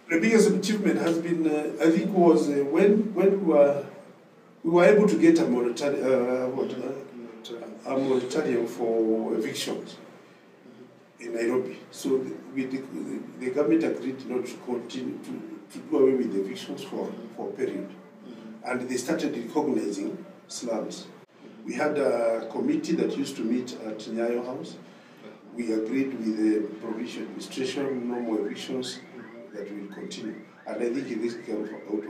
The biggest achievement has been, I think, was when we were able to get a moratorium for evictions in Nairobi. So the government agreed not to continue to do away with evictions for a period. And they started recognizing slums. We had a committee that used to meet at Nyayo House. We agreed with the provincial administration, no more evictions, that will continue. And I think this came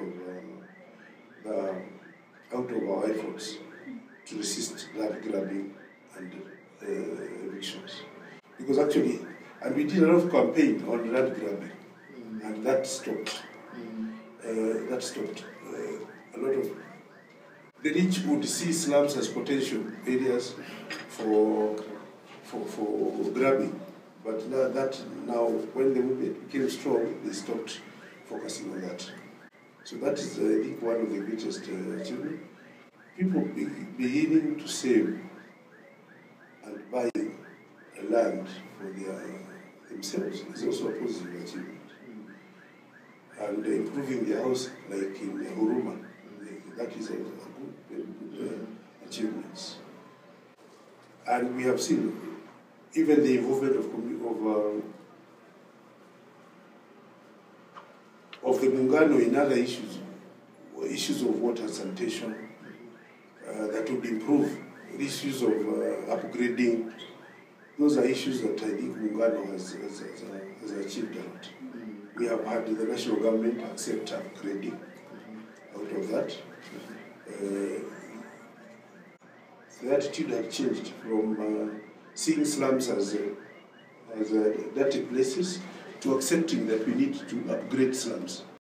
out of our efforts to resist land grabbing and evictions. Because actually, and we did a lot of campaign on land grabbing, and that stopped. A lot of the rich would see slums as potential areas for grabbing, but now when the movement became strong, they stopped focusing on that. So that is, I think, one of the greatest achievements. People beginning to save and buy land for themselves is also a positive achievement. And improving the house, like in Huruma, that is a good achievement. And we have seen even the involvement of the Muungano in other issues of water sanitation that would improve, issues of upgrading. Those are issues that I think Muungano has achieved a lot. We have had the national government accept upgrading out of that. The attitude had changed from seeing slums as dirty places to accepting that we need to upgrade slums.